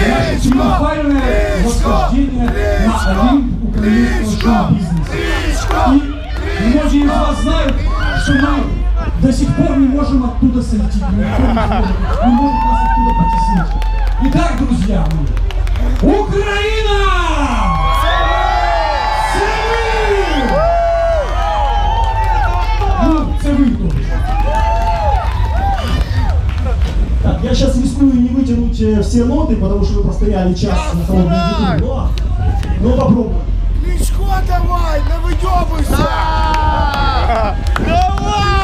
наше триумфальное восхождение на Олимп украинского шоу-бизнеса. И многие из вас знают, что мы до сих пор не можем оттуда сойти, не может нас оттуда потеснить. Итак, друзья мои, Украина! Це ви тоже. Так, я сейчас рискую не вытянуть все ноты, потому что вы простояли час на холодном ветру, но попробуем. Кличко давай, не выебывайся! Давай!